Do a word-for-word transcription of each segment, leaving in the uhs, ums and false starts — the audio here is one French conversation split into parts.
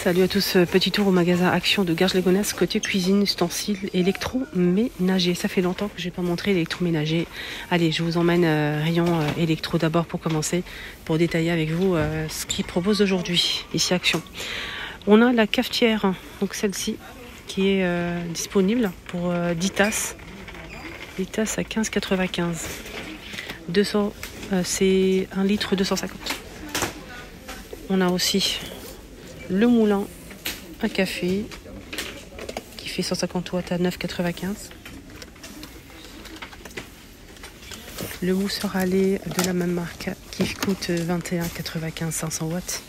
Salut à tous, petit tour au magasin Action de Garges-les-Gonesse, côté cuisine, ustensiles, électroménager. Ça fait longtemps que je n'ai pas montré l'électroménager. Allez, je vous emmène euh, rayon euh, électro d'abord pour commencer, pour détailler avec vous euh, ce qu'ils proposent aujourd'hui, ici Action. On a la cafetière, donc celle-ci, qui est euh, disponible pour euh, dix tasses. dix tasses à quinze quatre-vingt-quinze. deux cents, euh, c'est un litre deux cent cinquante. On a aussi le moulin à café qui fait cent cinquante watts à neuf quatre-vingt-quinze. Le mousseur à lait de la même marque qui coûte vingt et un quatre-vingt-quinze, cinq cents watts.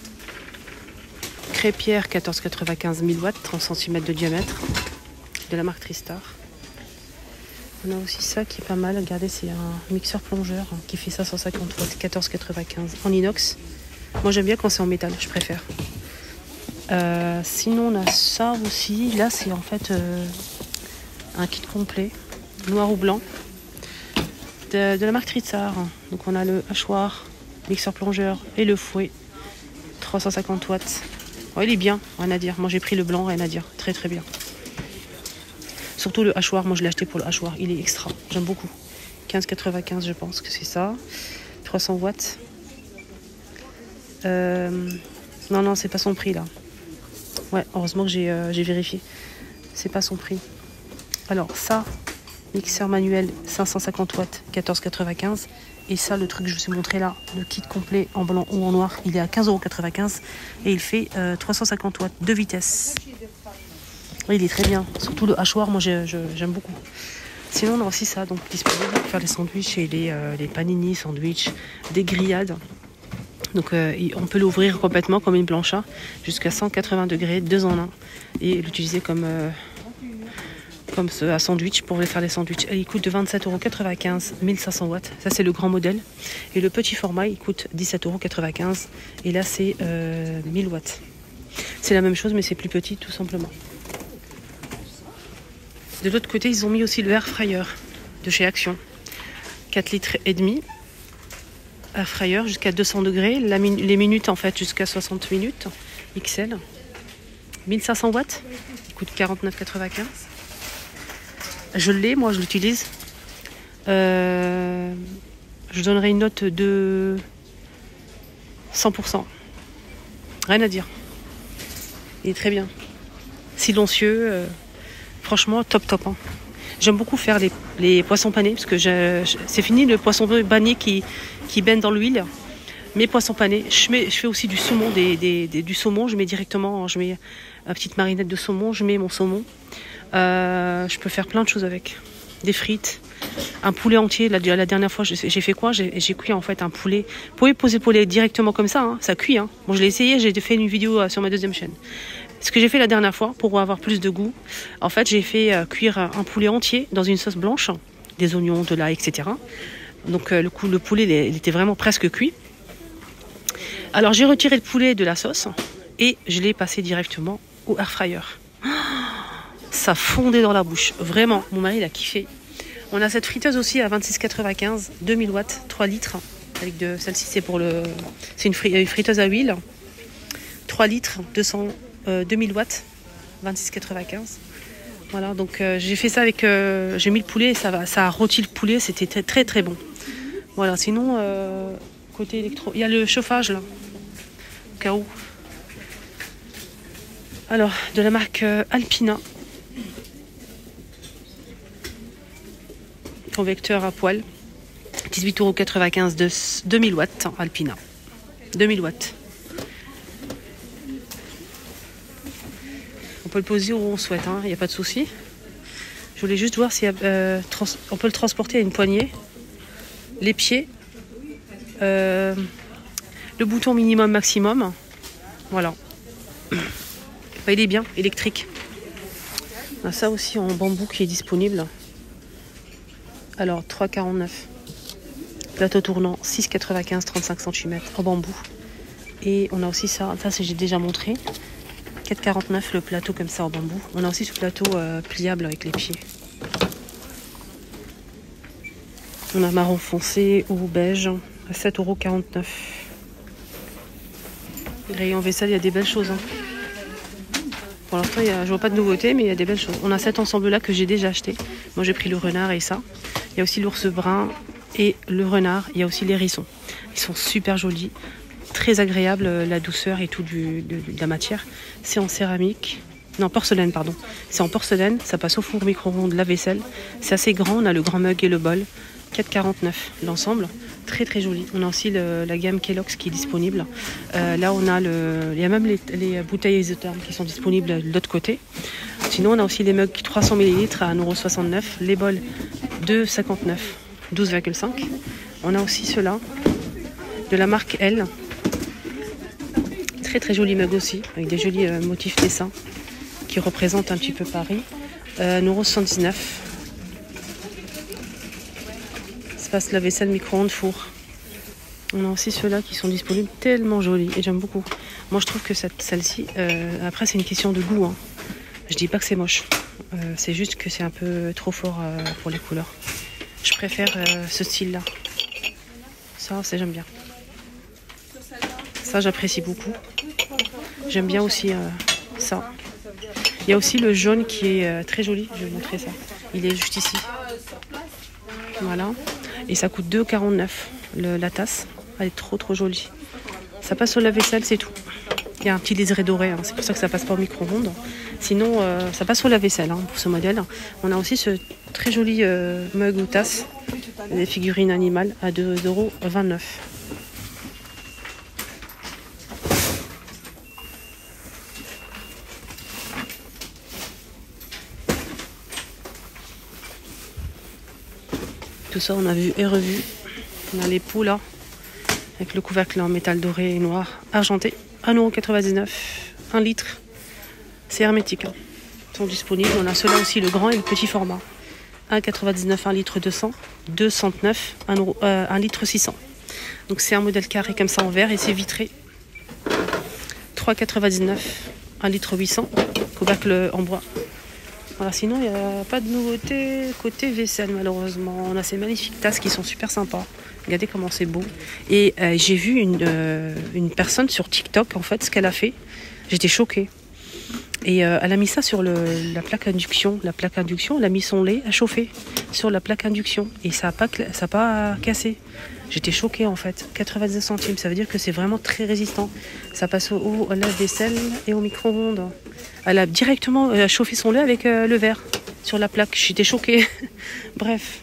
Crêpière quatorze quatre-vingt-quinze, mille watts, trente centimètres de diamètre, de la marque Tristar. On a aussi ça qui est pas mal. Regardez, c'est un mixeur plongeur qui fait ça cent cinquante watts, quatorze quatre-vingt-quinze, en inox. Moi j'aime bien quand c'est en métal, je préfère. Euh, sinon on a ça aussi. Là c'est en fait euh, un kit complet, noir ou blanc, de, de la marque Tristar. Donc on a le hachoir, mixeur plongeur et le fouet, trois cent cinquante watts. Oh, il est bien, rien à dire. Moi j'ai pris le blanc, rien à dire. Très très bien. Surtout le hachoir, moi je l'ai acheté pour le hachoir. Il est extra, j'aime beaucoup. quinze quatre-vingt-quinze, je pense que c'est ça. trois cents watts. Euh, non, non, c'est pas son prix là. Ouais, heureusement que j'ai euh, j'ai vérifié. C'est pas son prix. Alors ça, mixeur manuel cinq cent cinquante watts, quatorze quatre-vingt-quinze. Et ça, le truc que je vous ai montré là, le kit complet en blanc ou en noir, il est à quinze euros quatre-vingt-quinze. Et il fait euh, trois cent cinquante watts, deux vitesses. Oui, il est très bien. Surtout le hachoir, moi je, je, j'aime beaucoup. Sinon, on a aussi ça, donc disponible pour faire les sandwichs et les, euh, les panini sandwichs, des grillades. Donc euh, on peut l'ouvrir complètement comme une plancha jusqu'à cent quatre-vingts degrés, deux en un, et l'utiliser comme, euh, comme ce, à sandwich pour faire les sandwichs. Et il coûte de vingt-sept euros quatre-vingt-quinze, mille cinq cents watts. Ça c'est le grand modèle. Et le petit format il coûte dix-sept euros quatre-vingt-quinze. Et là c'est euh, mille watts. C'est la même chose mais c'est plus petit tout simplement. De l'autre côté ils ont mis aussi le air fryer de chez Action. quatre litres et demi. Air fryer jusqu'à deux cents degrés, la min- les minutes en fait jusqu'à soixante minutes, X L, mille cinq cents watts, il coûte quarante-neuf quatre-vingt-quinze. Je l'ai, moi je l'utilise. Euh, je donnerai une note de cent pour cent. Rien à dire. Il est très bien. Silencieux, euh, franchement top top. Hein. J'aime beaucoup faire les, les poissons panés parce que je, je, c'est fini le poisson pané qui, qui baigne dans l'huile. Mes poissons panés, je, mets, je fais aussi du saumon, des, des, des, du saumon. Je mets directement, je mets une petite marinette de saumon, je mets mon saumon. Euh, je peux faire plein de choses avec. Des frites, un poulet entier. La, la dernière fois, j'ai fait quoi? J'ai, j'ai cuit en fait un poulet. Vous pouvez poser le poulet directement comme ça, hein, ça cuit. Hein. Bon, je l'ai essayé, j'ai fait une vidéo sur ma deuxième chaîne. Ce que j'ai fait la dernière fois pour avoir plus de goût, en fait j'ai fait euh, cuire un poulet entier dans une sauce blanche, des oignons, de l'ail, et cetera. Donc euh, le, coup, le poulet il était vraiment presque cuit. Alors j'ai retiré le poulet de la sauce et je l'ai passé directement au air fryer. Oh, ça fondait dans la bouche, vraiment, mon mari il a kiffé. On a cette friteuse aussi à vingt-six quatre-vingt-quinze, deux mille watts, trois litres. Avec de, celle-ci c'est pour le, c'est une, fri, une friteuse à huile, trois litres, deux cents. Euh, deux mille watts, vingt-six quatre-vingt-quinze. Voilà, donc euh, j'ai fait ça avec. Euh, j'ai mis le poulet, ça, va, ça a rôti le poulet, c'était très très très bon. Voilà, sinon, euh, côté électro. Il y a le chauffage là, au cas où. Alors, de la marque euh, Alpina. Convecteur à poêle, dix-huit euros quatre-vingt-quinze de deux mille watts, Alpina. deux mille watts. On peut le poser où on souhaite, il hein, n'y a pas de souci. Je voulais juste voir si euh, trans- on peut le transporter à une poignée. Les pieds. Euh, le bouton minimum maximum. Voilà. Enfin, il est bien, électrique. On a ça aussi en bambou qui est disponible. Alors, trois euros quarante-neuf. Plateau tournant, six euros quatre-vingt-quinze, trente-cinq centimètres en bambou. Et on a aussi ça, ça c'est j'ai déjà montré. quatre euros quarante-neuf le plateau comme ça en bambou. On a aussi ce plateau euh, pliable avec les pieds. On a marron foncé ou beige à sept euros quarante-neuf. Rayon vaisselle, il y a des belles choses. Hein. Pour l'instant, je vois pas de nouveautés, mais il y a des belles choses. On a cet ensemble-là que j'ai déjà acheté. Moi, j'ai pris le renard et ça. Il y a aussi l'ours brun et le renard. Il y a aussi les hérissons. Ils sont super jolis, très agréables, la douceur et tout du, de, de la matière. C'est en céramique. Non, porcelaine, pardon. C'est en porcelaine, ça passe au four micro-ondes, la vaisselle. C'est assez grand, on a le grand mug et le bol. quatre quarante-neuf l'ensemble, très très joli. On a aussi le, la gamme Kellogg's qui est disponible. Euh, là, on a le, il y a même les, les bouteilles isothermes qui sont disponibles de l'autre côté. Sinon, on a aussi les mugs trois cents millilitres à un euro soixante-neuf, les bols deux euros cinquante-neuf, douze virgule cinq. On a aussi ceux-là de la marque L. Très très joli mug aussi, avec des jolis euh, motifs dessins qui représentent un petit peu Paris. Euh, un euro soixante-dix-neuf. Passe la vaisselle micro-ondes four. On a aussi ceux-là qui sont disponibles, tellement jolis et j'aime beaucoup. Moi je trouve que cette, celle-ci, euh, après c'est une question de goût. Hein. Je dis pas que c'est moche, euh, c'est juste que c'est un peu trop fort euh, pour les couleurs. Je préfère euh, ce style-là. Ça, ça j'aime bien. Ça j'apprécie beaucoup. J'aime bien aussi euh, ça. Il y a aussi le jaune qui est euh, très joli. Je vais vous montrer ça. Il est juste ici. Voilà. Et ça coûte deux euros quarante-neuf la tasse. Elle est trop trop jolie. Ça passe au lave-vaisselle, c'est tout. Il y a un petit liseré doré, hein. C'est pour ça que ça passe pas au micro-ondes. Sinon, euh, ça passe au lave-vaisselle hein, pour ce modèle. On a aussi ce très joli euh, mug ou tasse, des figurines animales à deux euros vingt-neuf. Tout ça, on a vu et revu. On a les pots là, avec le couvercle en métal doré et noir, argenté, un euro quatre-vingt-dix-neuf, un litre. C'est hermétique. Hein. Ils sont disponibles. On a ceux-là aussi, le grand et le petit format. un euro quatre-vingt-dix-neuf, un litre deux cents, deux euros soixante-neuf, un, euh, un litre six cents. Donc c'est un modèle carré comme ça en verre et c'est vitré. trois euros quatre-vingt-dix-neuf, un litre huit cents, couvercle en bois. Voilà, sinon, il n'y a pas de nouveauté côté vaisselle, malheureusement. On a ces magnifiques tasses qui sont super sympas. Regardez comment c'est beau. Et euh, j'ai vu une, euh, une personne sur TikTok, en fait, ce qu'elle a fait. J'étais choquée. Et euh, elle a mis ça sur le, la plaque induction. La plaque induction, elle a mis son lait à chauffer sur la plaque induction. Et ça n'a pas, ça a pas cassé. J'étais choquée, en fait. quatre-vingt-dix centimes, ça veut dire que c'est vraiment très résistant. Ça passe au, au lave-vaisselle et au micro-ondes. Elle a directement euh, chauffé son lait avec euh, le verre sur la plaque. J'étais choquée. Bref.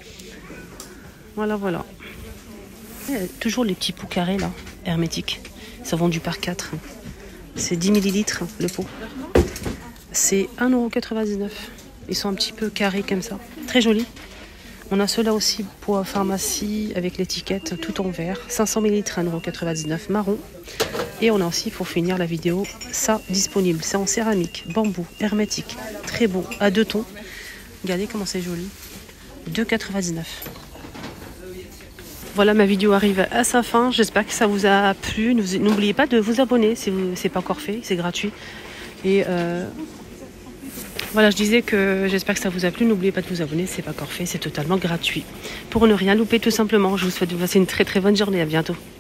Voilà, voilà. Il y a toujours les petits pots carrés, là, hermétiques. Ils sont vendus par quatre. C'est dix millilitres, le pot. C'est un euro quatre-vingt-dix-neuf. Ils sont un petit peu carrés comme ça. Très jolis. On a ceux-là aussi pour pharmacie avec l'étiquette tout en vert. cinq cents millilitres, un euro quatre-vingt-dix-neuf, marron. Et on a aussi, pour finir la vidéo, ça disponible. C'est en céramique, bambou, hermétique. Très beau, à deux tons. Regardez comment c'est joli. deux euros quatre-vingt-dix-neuf. Voilà, ma vidéo arrive à sa fin. J'espère que ça vous a plu. N'oubliez pas de vous abonner si ce n'est pas encore fait. C'est gratuit. Et euh, voilà, je disais que j'espère que ça vous a plu. N'oubliez pas de vous abonner. C'est pas encore fait. C'est totalement gratuit. Pour ne rien louper, tout simplement. Je vous souhaite de passer une très très bonne journée. À bientôt.